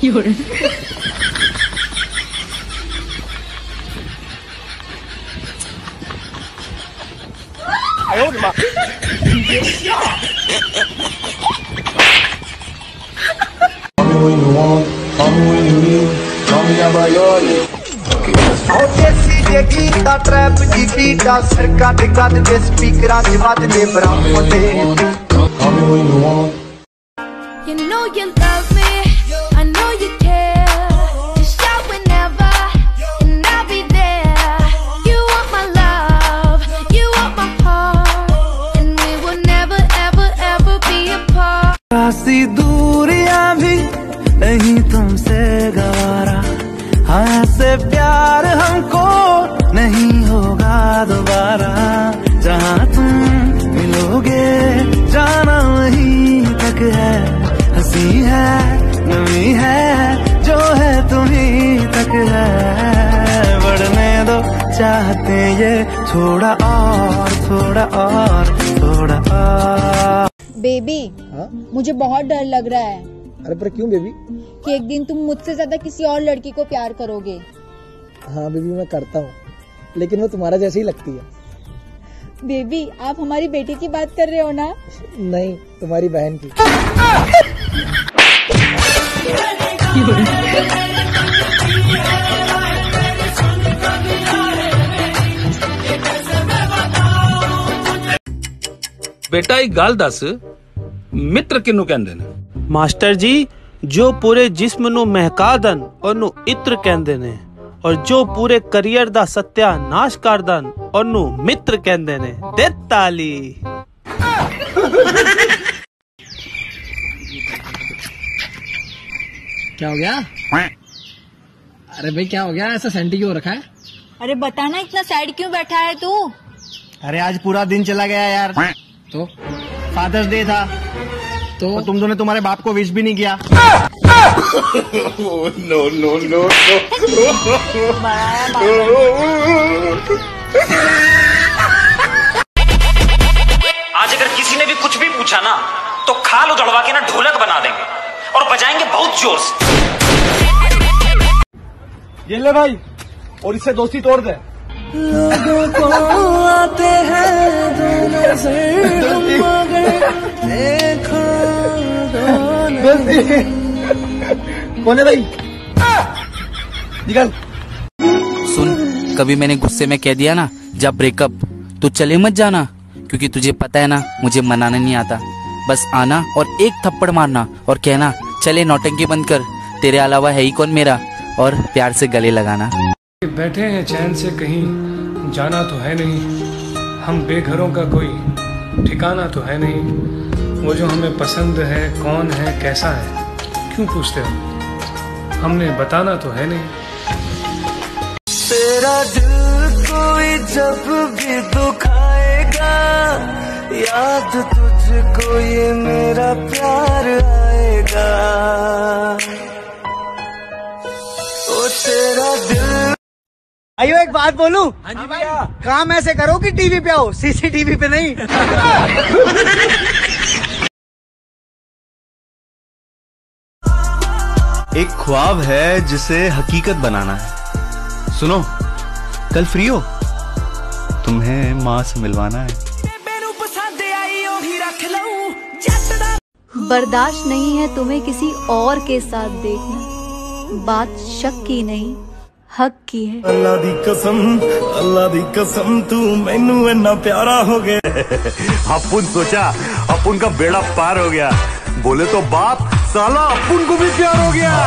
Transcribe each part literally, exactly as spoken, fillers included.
哎呦我的妈！你别笑。ट्रैप की बीटा सरका टिका दे स्पीकरां च वजदे बराबर You know you love me, I know you care. Just shout whenever, and I'll be there. You want my love, you want my heart, and we will never, ever, ever be apart. ऐसी दूरियां भी नहीं तुमसे गवारा, हाँ ऐसे प्यार हमको नहीं होगा दोबारा। जहाँ तुम मिलोगे जाना वहीं तक है, हंसी है नमी है जो है तुम्हीं तक है। बढ़ने दो चाहते ये थोड़ा और थोड़ा और थोड़ा और। बेबी मुझे बहुत डर लग रहा है। अरे पर क्यों बेबी? कि एक दिन तुम मुझसे ज्यादा किसी और लड़की को प्यार करोगे। हाँ बेबी मैं करता हूँ, लेकिन वो तुम्हारा जैसी ही लगती है। बेबी आप हमारी बेटी की बात कर रहे हो ना? नहीं, तुम्हारी बहन की। बेटा एक गाल दस, मित्र किन्नू कहंदे ने? मास्टर जी जो पूरे जिस्म नू महका दन ओनू इत्र कहंदे ने, और जो पूरे करियर दा सत्यानाश कर दन ओनू मित्र कहंदे ने। दे ताली। क्या हो गया? अरे भाई क्या हो गया? ऐसा सेंटी क्यों रखा है? अरे बताना इतना सैड क्यों बैठा है तू? अरे आज पूरा दिन चला गया यार। तो फादर्स डे था तो और तुम दोनों तुम्हारे बाप को विश भी नहीं किया। नो नो नो आज अगर किसी ने भी कुछ भी पूछा ना तो खाल उधड़वा के ना ढोलक बना देंगे और बजाएंगे बहुत जोर से। ये ले भाई, और इससे दोस्ती तोड़ दे। लोगों को आते हैं दो नजर मगर देखो दोनों। कौन है भाई? निकल। सुन, कभी मैंने गुस्से में कह दिया ना जब ब्रेकअप, तो चले मत जाना, क्योंकि तुझे पता है ना मुझे मनाना नहीं आता। बस आना और एक थप्पड़ मारना और कहना चले नौटंकी बंद कर, तेरे अलावा है ही कौन मेरा, और प्यार से गले लगाना। बैठे हैं चैन से कहीं, जाना तो है नहीं, हम बेघरों का कोई ठिकाना तो है नहीं। वो जो हमें पसंद है कौन है कैसा है क्यों पूछते हो, हमने बताना तो है नहीं। तेरा दिल कोई जब भी दुखाएगा, याद तुझको ये मेरा प्यार आएगा। ओ तेरा दिल। आइयो एक बात बोलूं? हाँ जी भैया। काम ऐसे करो कि टीवी पे आओ, सीसीटीवी पे नहीं। एक ख्वाब है जिसे हकीकत बनाना है। सुनो, कल फ्री हो? तुम्हें माँ से मिलवाना है। बर्दाश्त नहीं है तुम्हें किसी और के साथ देखना, बात शक की नहीं हक की है। अल्लाह दी कसम, अल्लाह दी कसम तू मैनू इतना प्यारा हो गया। अपुन सोचा अपुन का बेड़ा पार हो गया, बोले तो बाप साला अपुन को भी प्यार हो गया।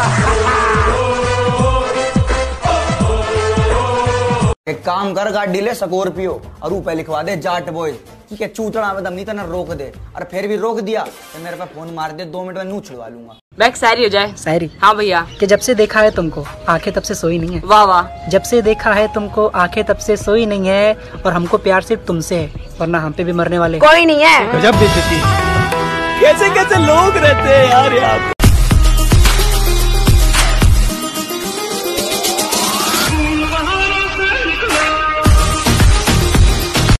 एक काम कर, गाड़ी ले स्कॉर्पियो और ऊपर लिखवा दे जाट बॉय। ठीक है, चूतड़ा में दम नहीं तो ना रोक दे, और फिर भी रोक दिया तो मेरे पे फोन मार दे, दो मिनट में नू छुड़वा लूंगा। बैक शायरी हो जाए। शायरी? हाँ भैया। कि जब से देखा है तुमको आंखें तब से सोई नहीं है। वाह वाह। जब से देखा है तुमको आंखें तब से सोई नहीं है, और हमको प्यार सिर्फ तुमसे है, वरना हम पे भी मरने वाले कोई नहीं है। गजब बेइज्जती। कैसे कैसे लोग रहते हैं यार यहाँ पे।